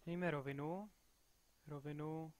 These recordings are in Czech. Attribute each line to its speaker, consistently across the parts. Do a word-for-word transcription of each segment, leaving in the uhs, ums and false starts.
Speaker 1: Mějme rovinu, rovinu,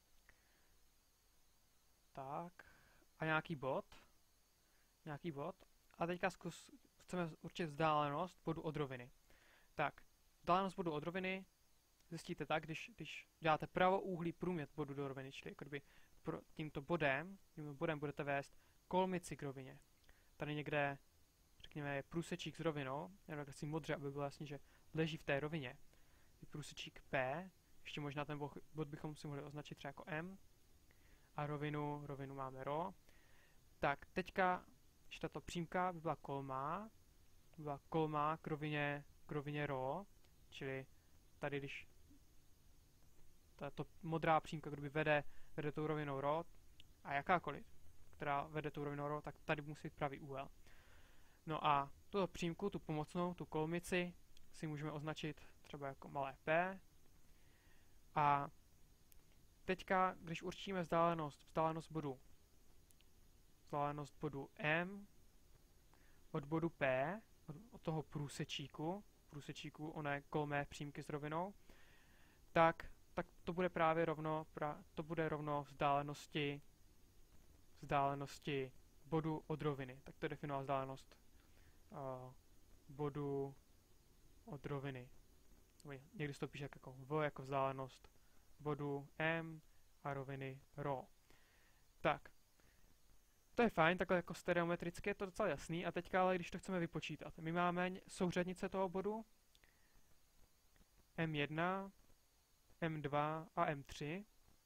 Speaker 1: tak, a nějaký bod, nějaký bod, a teďka zkus, chceme určit vzdálenost bodu od roviny. Tak, vzdálenost bodu od roviny zjistíte tak, když, když děláte pravoúhlý průměr bodu do roviny, čili jako kdyby pro tímto bodem, tímto bodem budete vést kolmici k rovině. Tady někde, řekněme, je průsečík s rovinou, jenom tak si modře, aby bylo jasný, že leží v té rovině. Je průsečík P, ještě možná ten bod bychom si mohli označit třeba jako M, a rovinu, rovinu máme Rho. Tak, teďka, když tato přímka by byla kolmá, by byla kolmá k rovině, k rovině Rho, čili tady, když tato modrá přímka, kdyby vede, vede tou rovinou Rho, a jakákoliv, která vede tou rovinou Rho, tak tady musí být pravý úhel. No a tuto přímku, tu pomocnou, tu kolmici, si můžeme označit třeba jako malé p. A teďka, když určíme vzdálenost, vzdálenost bodu, vzdálenost bodu M od bodu P, od, od toho průsečíku, průsečíku oné kolmé přímky s rovinou, tak, tak to bude právě rovno, pra, to bude rovno vzdálenosti, vzdálenosti bodu od roviny. Tak to je definovaná vzdálenost uh, bodu od roviny. Někdy se to píše jako V, jako vzdálenost bodu M a roviny Rho. Tak, to je fajn, takhle jako stereometricky je to docela jasný. A teďka ale, když to chceme vypočítat, my máme souřadnice toho bodu M jedna, M dva a M tři.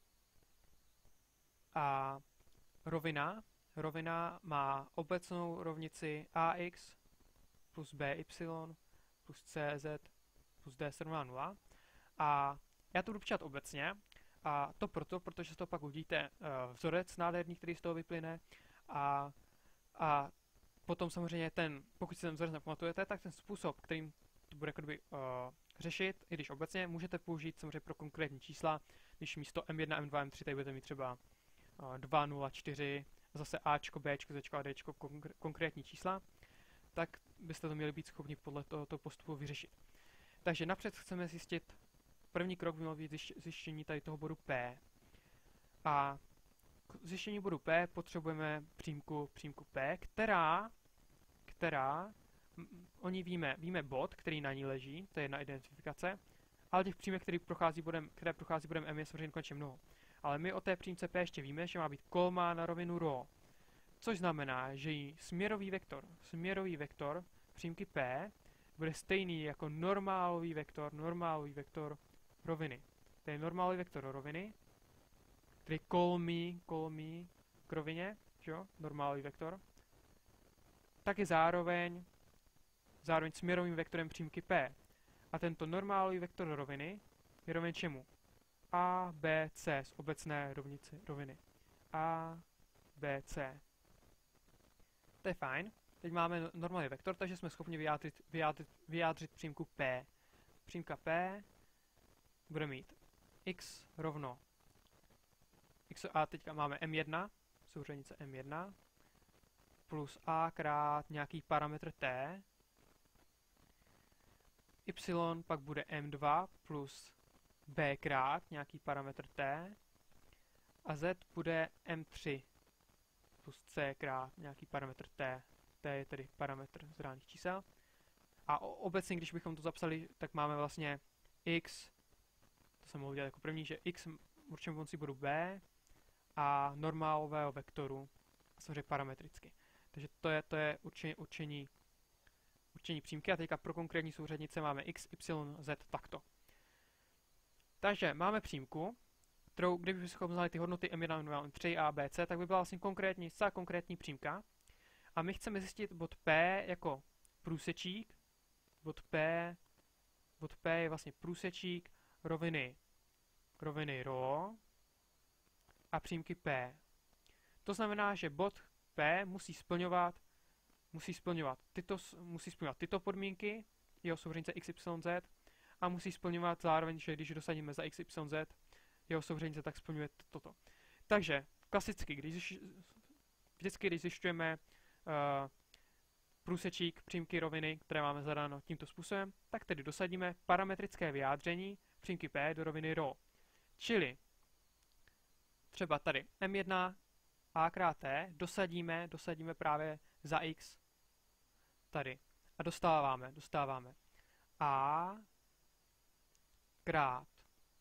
Speaker 1: A rovina, rovina má obecnou rovnici ax plus by plus cz plus d se rovná nula. A já to budu píšat obecně, a to proto, protože se to pak uvidíte uh, vzorec nádherný, který z toho vyplyne, a, a potom samozřejmě ten, pokud si ten vzorec nepamatujete, tak ten způsob, kterým to bude jakoby, uh, řešit, i když obecně, můžete použít samozřejmě pro konkrétní čísla, když místo M jedna, M dva, M tři tady budete mít třeba uh, dva, nula, čtyři, zase Ačko, Bčko, Zčko a Dčko, konkr konkrétní čísla, tak byste to měli být schopni podle tohoto postupu vyřešit. Takže napřed chceme zjistit, první krok by měl být zjištění tady toho bodu P. A k zjištění bodu P potřebujeme přímku, přímku P, která, která, o ní víme, víme bod, který na ní leží, to je jedna identifikace, ale těch přímek, který prochází bodem, které prochází bodem M, je samozřejmě konečně mnoho. Ale my o té přímce P ještě víme, že má být kolmá na rovinu Rho, což znamená, že jí směrový vektor, směrový vektor přímky P bude stejný jako normálový vektor, normálový vektor roviny. To je normálový vektor roviny, který kolmí, kolmí k rovině, že jo, normálový vektor, tak je zároveň, zároveň směrovým vektorem přímky P. A tento normálový vektor roviny je roven čemu? A, B, C z obecné rovnice roviny. A, B, C. To je fajn. Teď máme normální vektor, takže jsme schopni vyjádřit, vyjádřit, vyjádřit přímku P. Přímka P bude mít x rovno x, a teďka máme M jedna, souřadnice M jedna, plus a krát nějaký parametr t, y pak bude M dva plus b krát nějaký parametr t, a z bude M tři plus c krát nějaký parametr t. T je tedy parametr z reálných čísel. A obecně, když bychom to zapsali, tak máme vlastně x, to jsem mohl udělat jako první, že x určíme pomocí bodu b a normálového vektoru, a samozřejmě parametricky. Takže to je, to je určení, určení, určení přímky, a teďka pro konkrétní souřadnice máme x, y, z takto. Takže máme přímku, kterou, kdybychom znali ty hodnoty M jedna, M dva, M tři a B C, tak by byla vlastně konkrétní, zcela konkrétní přímka. A my chceme zjistit bod P jako průsečík. Bod P, bod P je vlastně průsečík roviny, roviny Rho a přímky P. To znamená, že bod P musí splňovat, musí splňovat tyto, musí splňovat tyto podmínky, jeho souřadnice x, y, z, a musí splňovat zároveň, že když dosadíme za x, y, z, jeho souřadnice, tak splňuje toto. Takže klasicky, když vždycky, když zjišťujeme Uh, průsečík přímky roviny, které máme zadáno tímto způsobem, tak tedy dosadíme parametrické vyjádření v přímky P do roviny ρ. Čili třeba tady M jedna A krát T dosadíme, dosadíme právě za X tady. A dostáváme, dostáváme A krát.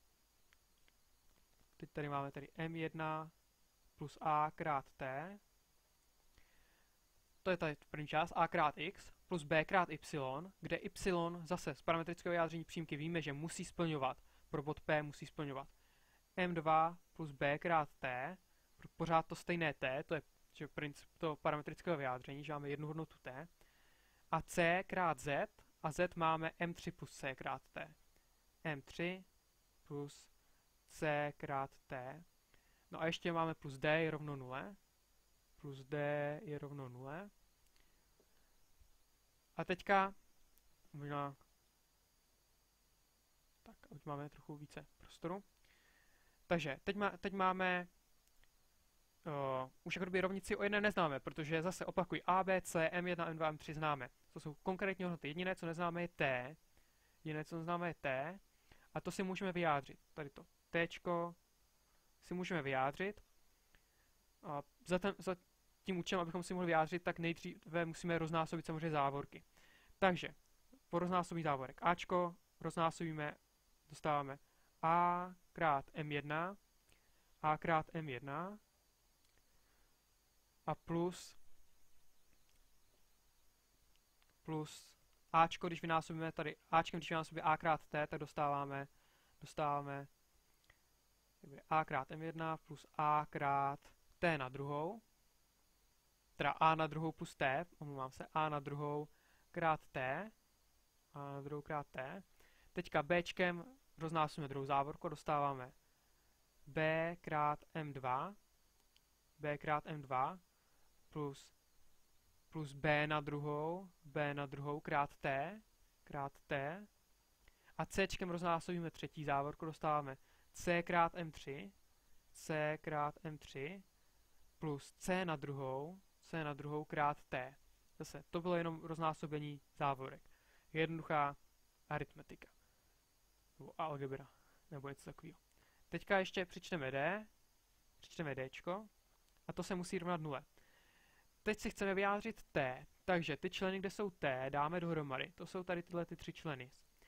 Speaker 1: Teď tady máme tady M jedna plus A krát T. To je tady první část, A krát X plus B krát Y, kde Y zase z parametrického vyjádření přímky víme, že musí splňovat, pro bod P musí splňovat M dva plus B krát T, pořád to stejné T, to je že princip toho parametrického vyjádření, že máme jednu hodnotu T, a C krát Z, a Z máme M tři plus C krát T. M tři plus C krát T. No a ještě máme plus D je rovno nule. Plus D je rovno nule. A teďka možná tak, už máme trochu více prostoru. Takže teď, má, teď máme uh, už jako rovnici o jedné neznáme, protože zase opakuj A, B, C, M jedna, M dva, M tři známe. To jsou konkrétní hodnoty. Jediné, co neznáme, je T. Jediné, co neznáme, je T. A to si můžeme vyjádřit. Tady to Tčko si můžeme vyjádřit. A za, ten, za tím účelem, abychom si mohli vyjádřit, tak nejdříve musíme roznásobit samozřejmě závorky. Takže po roznásobení závorek Ačko roznásobíme, dostáváme A krát M jedna, A krát M jedna a plus plus Ačko, když vynásobíme tady Ačkem, když vynásobíme A krát T, tak dostáváme dostáváme A krát M jedna plus A krát T na druhou, teda A na druhou plus T, omlouvám se, A na druhou krát T, A na druhou krát T. Teďka Bčkem roznásobíme druhou závorku, dostáváme B krát M dva, B krát M dva plus, plus B na druhou, B na druhou krát T, krát T. A Cčkem roznásobíme třetí závorku, dostáváme C krát M tři, C krát M tři plus C na druhou, C na druhou krát T. Zase, to bylo jenom roznásobení závorek. Jednoduchá aritmetika. Nebo algebra, nebo něco takového. Teďka ještě přičteme D, přičteme Dčko, a to se musí rovnat nule. Teď si chceme vyjádřit T, takže ty členy, kde jsou T, dáme dohromady. To jsou tady tyhle ty tři členy.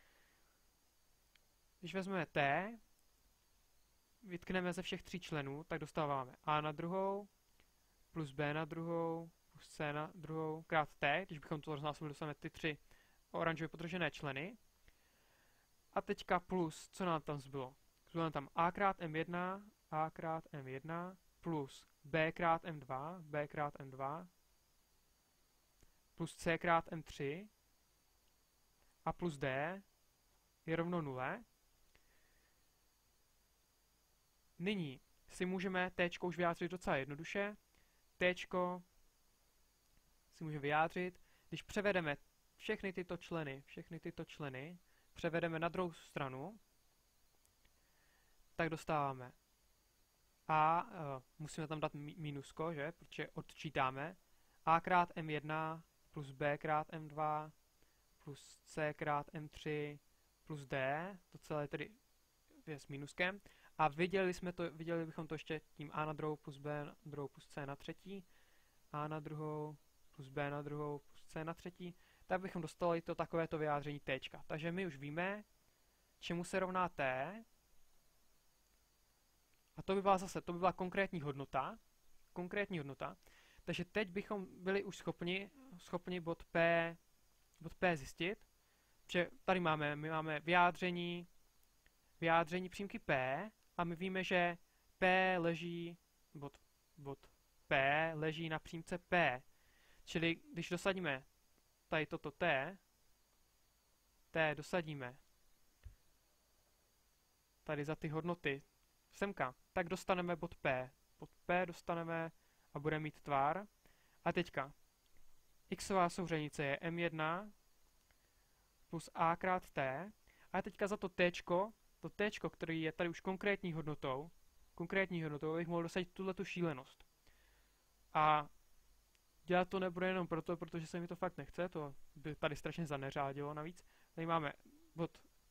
Speaker 1: Když vezmeme T, vytkneme ze všech tří členů, tak dostáváme A na druhou, plus B na druhou, plus C na druhou, krát T, když bychom to roznásobili, dostaneme ty tři oranžově podržené členy. A teďka plus, co nám tam zbylo? Zbylo nám tam A krát M jedna, A krát M jedna, plus B krát M dva, B krát M dva, plus C krát M tři a plus D je rovno nule. Nyní si můžeme Tčko už vyjádřit docela jednoduše. Tčko si můžeme vyjádřit, když převedeme všechny tyto členy, všechny tyto členy, převedeme na druhou stranu, tak dostáváme A, uh, musíme tam dát mínusko, že, protože odčítáme, A krát M jedna plus B krát M dva plus C krát M tři plus D, to celé tedy je s mínuskem. A viděli jsme to, viděli bychom to ještě tím A na druhou plus B na druhou plus C na třetí, A na druhou plus B na druhou plus C na třetí, tak bychom dostali to takovéto vyjádření T. Takže my už víme, čemu se rovná T. A to by byla zase, to by byla konkrétní hodnota, konkrétní hodnota. Takže teď bychom byli už schopni, schopni bod P, bod P zjistit, že tady máme, my máme vyjádření, vyjádření přímky P a my víme, že P leží, bod, bod P leží na přímce P. Čili když dosadíme tady toto T, T dosadíme tady za ty hodnoty semka, tak dostaneme bod P. Bod P dostaneme a bude mít tvar. A teďka xová souřadnice je M jedna plus A krát T. A teďka za to Tčko, to Tčko, který je tady už konkrétní hodnotou, konkrétní hodnotou, bych mohl dosadit tuhletu šílenost. A dělat to nebude jenom proto, protože se mi to fakt nechce, to by tady strašně zaneřádilo navíc. Tady máme bod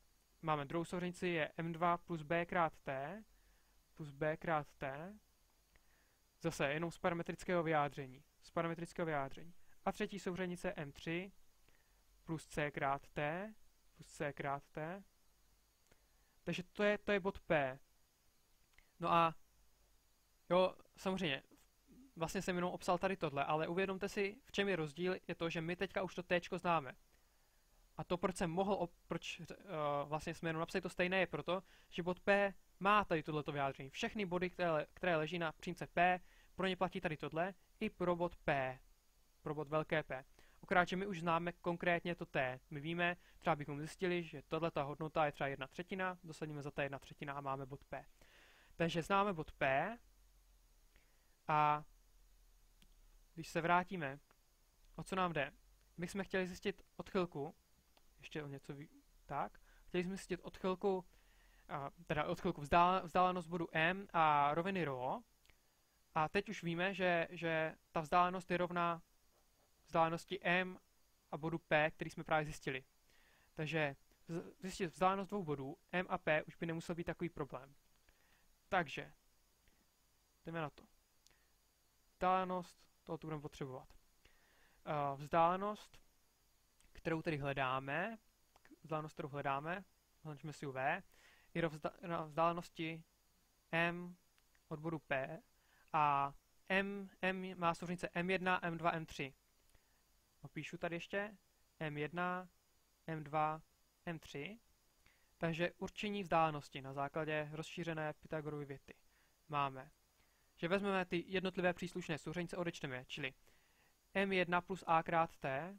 Speaker 1: máme druhou souřadnici, je m dva plus b krát t, plus b krát t, zase jenom z parametrického vyjádření, z parametrického vyjádření. A třetí souřadnice m tři plus c krát t, plus c krát t. Takže to je, to je bod P. No a jo, samozřejmě, vlastně jsem jenom obsal tady tohle, ale uvědomte si, v čem je rozdíl, je to, že my teďka už to T známe. A to, proč jsem mohl, proč uh, vlastně jsme jenom napsali to stejné, je proto, že bod P má tady tohleto vyjádření. Všechny body, které, které leží na přímce P, pro ně platí tady tohle, i pro bod P, pro bod velké P. Akorát, že my už známe konkrétně to T. My víme, třeba bychom zjistili, že tato hodnota je třeba jedna třetina, dosadíme za T jedna třetina a máme bod P. Takže známe bod P a když se vrátíme, o co nám jde? My jsme chtěli zjistit odchylku, ještě o něco ví, tak, chtěli jsme zjistit odchylku, a, teda odchylku vzdál, vzdálenost bodu M a roviny ρ. A teď už víme, že, že ta vzdálenost je rovná vzdálenosti M a bodu P, který jsme právě zjistili. Takže zjistit vzdálenost dvou bodů, M a P, už by nemusel být takový problém. Takže, jdeme na to. Vzdálenost, toho tu budeme potřebovat. Uh, vzdálenost, kterou tedy hledáme, vzdálenost, kterou hledáme, označíme si u V, je na vzdálenosti M od bodu P a M, M má souřadnice M jedna, M dva, M tři. Opíšu tady ještě M jedna, M dva, M tři. Takže určení vzdálenosti na základě rozšířené Pythagorovy věty máme, že vezmeme ty jednotlivé příslušné souřadnice, odečteme, čili M jedna plus A krát T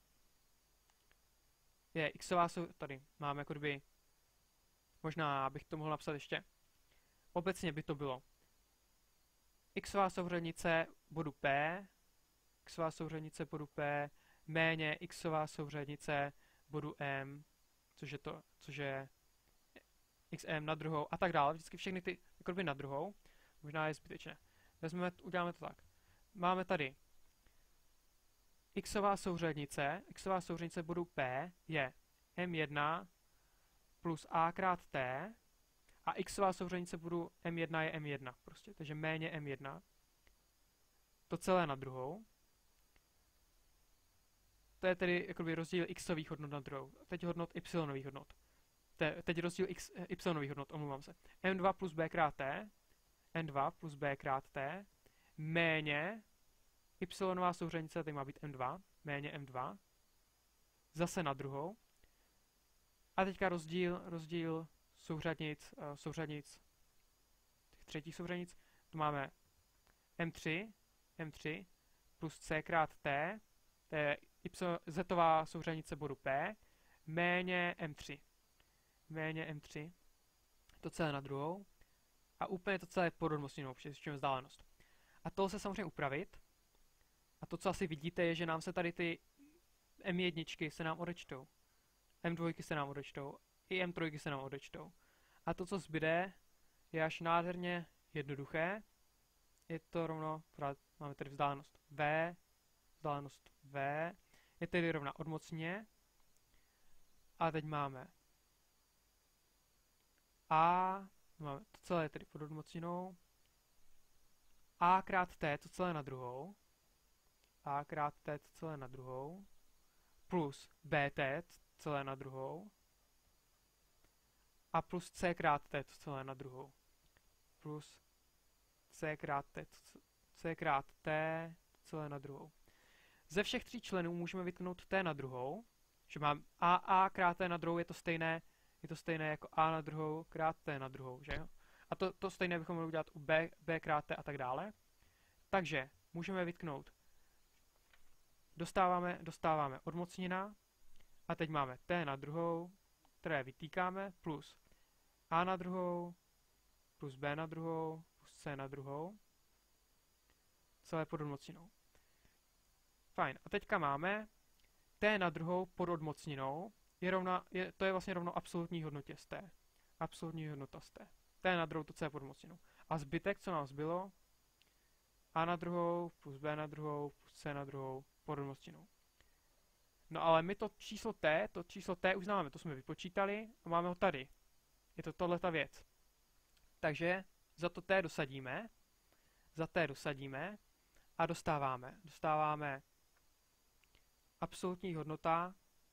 Speaker 1: je xová souřadnice, tady máme jako kdyby, možná bych to mohl napsat ještě, obecně by to bylo xová souřadnice bodu P, xová souřadnice bodu P, méně xová souřadnice bodu M, což je to, což je xm na druhou a tak dále, vždycky všechny ty jako kdyby na druhou, možná je zbytečné. Vezmeme, uděláme to tak. Máme tady xová souřadnice, xová souřadnice bodu P je M jedna plus A krát T a xová souřadnice bodu M jedna je M jedna prostě, takže méně M jedna. To celé na druhou. To je tedy jakoby rozdíl xových hodnot na druhou. Teď hodnot y hodnot. Te, teď rozdíl x, y hodnot, omlouvám se. M dva plus B krát T, N dva plus B krát T, méně y souřadnice, tady má být M dva, méně M dva, zase na druhou. A teďka rozdíl, rozdíl souřadnic, uh, souřadnic, těch třetích souřadnic, tu máme M tři, M tři plus C krát T, to je zetová souřadnice bodu P, méně M tři. Méně M tři, to celé na druhou. A úplně to celé pod odmocninou, přesvědčujeme vzdálenost. A to se samozřejmě upravit. A to, co asi vidíte, je, že nám se tady ty M jedna se nám odečtou. M dva se nám odečtou. I M tři se nám odečtou. A to, co zbyde, je až nádherně jednoduché. Je to rovno, máme tady vzdálenost V, vzdálenost V, je tedy rovna odmocně. A teď máme A, máme to celé tedy pod odmocninou, A krát T, to celé na druhou, A krát T, to celé na druhou, plus B T, celé na druhou, a plus C krát T, to celé na druhou, plus C krát T, C krát T, to celé na druhou. Ze všech tří členů můžeme vytknout T na druhou, že mám A, A krát T na druhou, je to stejné, je to stejné jako A na druhou krát T na druhou, že jo? A to, to stejné bychom mohli udělat u B, B krát T a tak dále. Takže můžeme vytknout, dostáváme, dostáváme odmocnina a teď máme T na druhou, které vytýkáme, plus A na druhou, plus B na druhou, plus C na druhou, celé pod odmocninou. Fajn, a teďka máme T na druhou pod odmocninou, je rovna, je, to je vlastně rovno absolutní hodnotě z T. Absolutní hodnota z T. T na druhou, to C pod odmocninou. A zbytek, co nám zbylo, A na druhou, plus B na druhou, plus C na druhou, pod odmocninou. No ale my to číslo T, to číslo T už známe, to jsme vypočítali a máme ho tady. Je to tohleta věc. Takže za to t dosadíme, za t dosadíme a dostáváme. Dostáváme absolutní hodnota,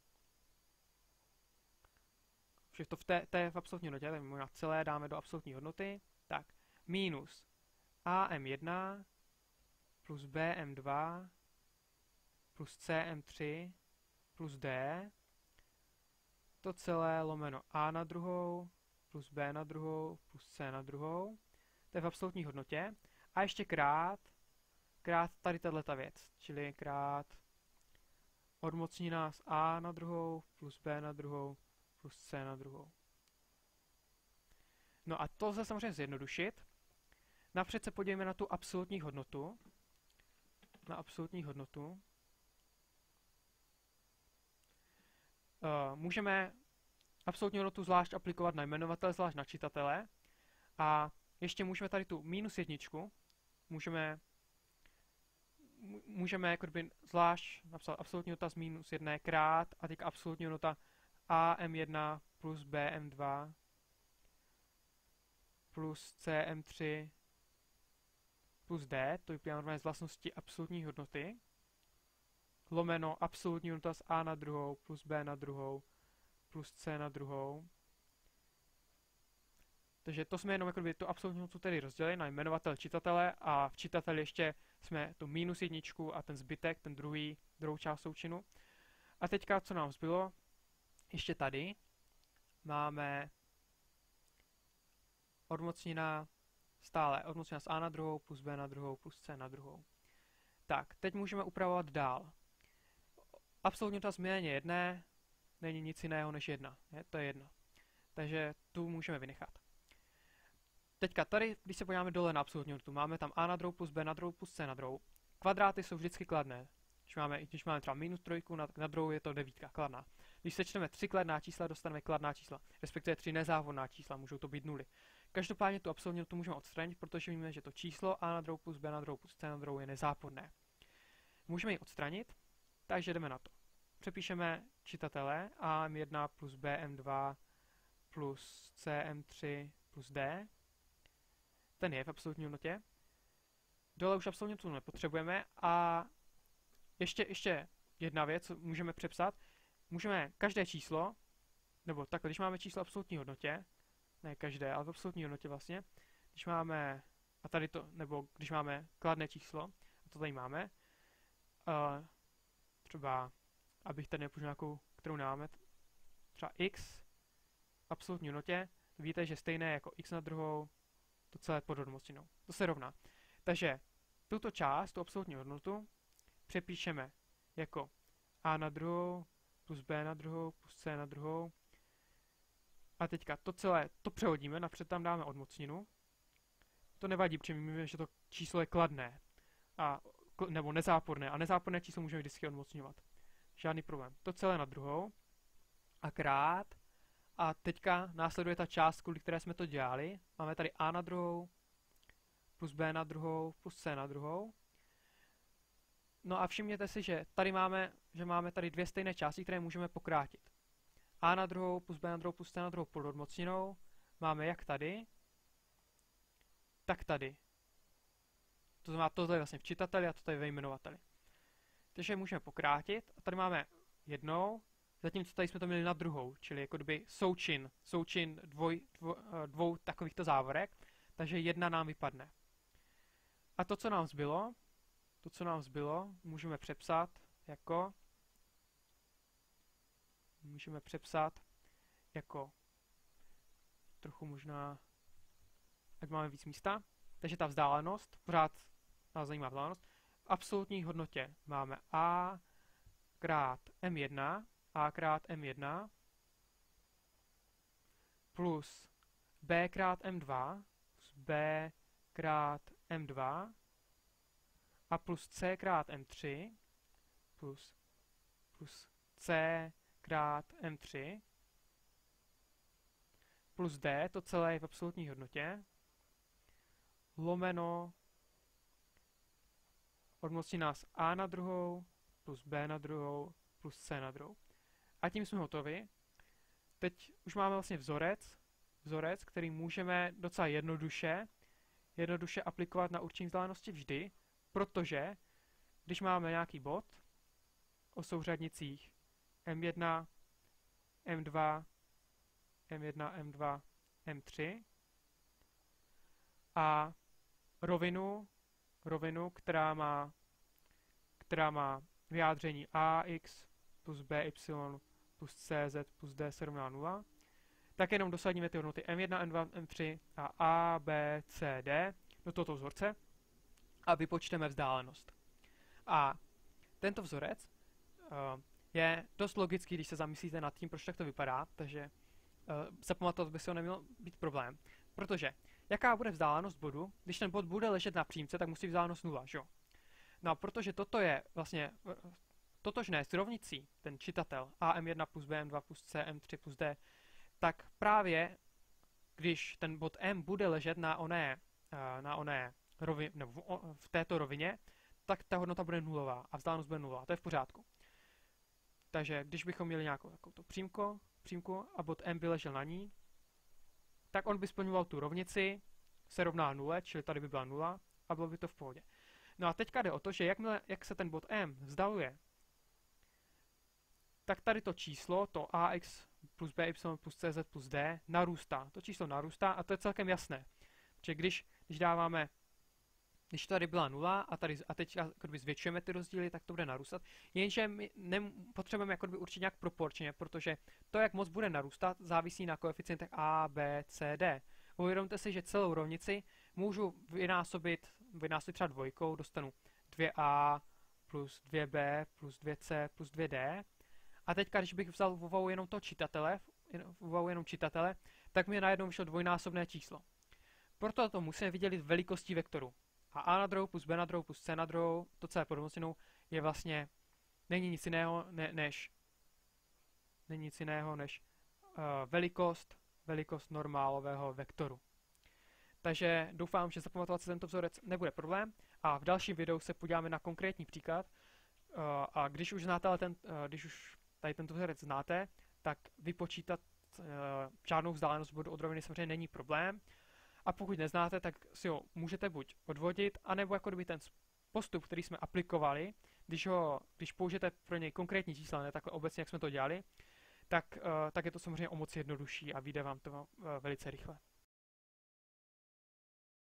Speaker 1: že to v t, t je v absolutní hodnotě, tak možná celé dáme do absolutní hodnoty, tak minus a m jedna plus b m dva plus c m tři plus d, to celé lomeno a na druhou plus b na druhou plus c na druhou, to je v absolutní hodnotě, a ještě krát, krát tady tato věc, čili krát odmocnina z a na druhou plus b na druhou plus c na druhou. No a to lze samozřejmě zjednodušit. Napřed se podívejme na tu absolutní hodnotu. Na absolutní hodnotu. Uh, můžeme absolutní hodnotu zvlášť aplikovat na jmenovatele, zvlášť na čitatele. A ještě můžeme tady tu minus jedničku, můžeme, můžeme jako kdyby zvlášť napsat absolutní hodnota z minus jedné krát a teď absolutní hodnota a m jedna plus b m dva plus c m tři plus d, to vyplývá normálně z vlastnosti absolutní hodnoty, lomeno absolutní hodnota z a na druhou plus b na druhou plus c na druhou. Takže to jsme jenom jakoby tu absolutní hodnotu tedy rozdělili na jmenovatel čitatele a v čitateli ještě jsme tu minus jedničku a ten zbytek, ten druhý, druhou část součinu. A teďka, co nám zbylo, ještě tady máme odmocnina stále, odmocnina z a na druhou plus b na druhou plus c na druhou. Tak, teď můžeme upravovat dál. Absolutní hodnota z méně jedné není nic jiného než jedna, je? To je jedna. Takže tu můžeme vynechat. Teďka tady, když se podíváme dole na absolutní hodnotu, máme tam a na druhou plus b na druhou plus c na druhou. Kvadráty jsou vždycky kladné. Když máme, když máme třeba minus trojku, na, na druhou je to devítka, kladná. Když sečteme tři kladná čísla, dostaneme kladná čísla, respektive tři nezávodná čísla, můžou to být nuly. Každopádně tu absolutní hodnotu můžeme odstranit, protože víme, že to číslo a na druhou plus b na druhou plus c na druhou je nezáporné. Můžeme ji odstranit, takže jdeme na to. Přepíšeme čitatele a m jedna plus b m dva plus c m tři plus d. Ten je v absolutní hodnotě. Dole už absolutní hodnotu nepotřebujeme a ještě, ještě jedna věc, co můžeme přepsat. Můžeme každé číslo, nebo takhle, když máme číslo v absolutní hodnotě, ne každé, ale v absolutní hodnotě vlastně, když máme, a tady to, nebo když máme kladné číslo, a to tady máme, uh, třeba, abych tady nepoužil nějakou, kterou nemáme, třeba x v absolutní hodnotě, víte, že stejné jako x na druhou, to celé pod odmocninou. To se rovná. Takže tuto část, tu absolutní hodnotu, přepíšeme jako a na druhou plus b na druhou plus c na druhou. A teďka to celé, to přehodíme, napřed tam dáme odmocninu. To nevadí, protože my víme, že to číslo je kladné, a, nebo nezáporné. A nezáporné číslo můžeme vždycky odmocňovat. Žádný problém. To celé na druhou. A krát. A teďka následuje ta část, kvůli které jsme to dělali. Máme tady a na druhou plus b na druhou plus c na druhou. No a všimněte si, že tady máme, že máme tady dvě stejné části, které můžeme pokrátit. A na druhou plus b na druhou plus c na druhou pod odmocninou máme jak tady, tak tady. To znamená, tohle je vlastně v čitateli a to tady ve jmenovateli. Takže můžeme pokrátit a tady máme jednou, zatímco tady jsme to měli na druhou, čili jako kdyby součin, součin dvoj, dvou, dvou takovýchto závorek, takže jedna nám vypadne. A to, co nám zbylo, to, co nám zbylo, můžeme přepsat jako můžeme přepsat jako trochu možná, ať máme víc místa. Takže ta vzdálenost, pořád nás zajímá vzdálenost. V absolutní hodnotě máme a krát m jedna, a krát m jedna plus b krát m dva plus b krát m dva a plus c krát m tři plus, plus c krát m tři plus d, to celé je v absolutní hodnotě, lomeno odmocnina z a na druhou plus b na druhou plus c na druhou. A tím jsme hotovi. Teď už máme vlastně vzorec, vzorec, který můžeme docela jednoduše, jednoduše aplikovat na určení vzdálenosti vždy, protože když máme nějaký bod o souřadnicích M jedna, M dva, M jedna, M dva, M tři a rovinu, rovinu, která má, která má vyjádření ax plus by plus cz plus d se rovná nula, tak jenom dosadíme ty hodnoty M jedna, M dva, M tři a A, B, C, D do tohoto vzorce a vypočteme vzdálenost. A tento vzorec uh, je dost logický, když se zamyslíte nad tím, proč tak to vypadá, takže uh, zapamatovat by se ho neměl být problém. Protože jaká bude vzdálenost bodu, když ten bod bude ležet na přímce, tak musí vzdálenost nula, že jo? No a protože toto je vlastně uh, totožné s rovnicí, ten čitatel A M jedna plus B M dva plus C M tři plus D, tak právě když ten bod M bude ležet na oné, uh, na oné rovi, nebo v, o, v této rovině, tak ta hodnota bude nulová a vzdálenost bude nula. To je v pořádku. Takže když bychom měli nějakou takovou přímko, přímku a bod M by ležel na ní, tak on by splňoval tu rovnici, se rovná nule, čili tady by byla nula a bylo by to v pohodě. No a teďka jde o to, že jakmile, jak se ten bod M vzdaluje, tak tady to číslo, to ax plus by plus cz plus d, narůstá. To číslo narůstá a to je celkem jasné. Protože když, když dáváme, když tady byla nula a, tady, a teď kdyby zvětšujeme ty rozdíly, tak to bude narůstat. Jenže my potřebujeme jakoby určitě nějak proporčně, protože to, jak moc bude narůstat, závisí na koeficientech a, b, c, d. Uvědomte si, že celou rovnici můžu vynásobit, vynásobit třeba dvojkou, dostanu dvě a plus dvě b plus dvě c plus dvě d. A teďka, když bych vzal v úvahu jenom toho čitatele, v úvahu jenom čitatele, tak mi najednou vyšlo dvojnásobné číslo. Proto to musíme vydělit velikostí vektoru. A a na druhou plus b na druhou plus c na druhou, to celé podmocněnou, je vlastně, není nic jiného ne, než, není nic jiného než uh, velikost, velikost normálového vektoru. Takže doufám, že zapamatovat si tento vzorec nebude problém a v dalším videu se podíváme na konkrétní příklad. Uh, a když už znáte, ale ten, uh, když už tady tento vzorec znáte, tak vypočítat uh, žádnou vzdálenost bodu od roviny samozřejmě není problém. A pokud neznáte, tak si ho můžete buď odvodit, anebo jako kdyby ten postup, který jsme aplikovali, když, ho, když použijete pro něj konkrétní čísla, ne takhle obecně, jak jsme to dělali, tak, uh, tak je to samozřejmě o moc jednodušší a vyjde vám to uh, velice rychle.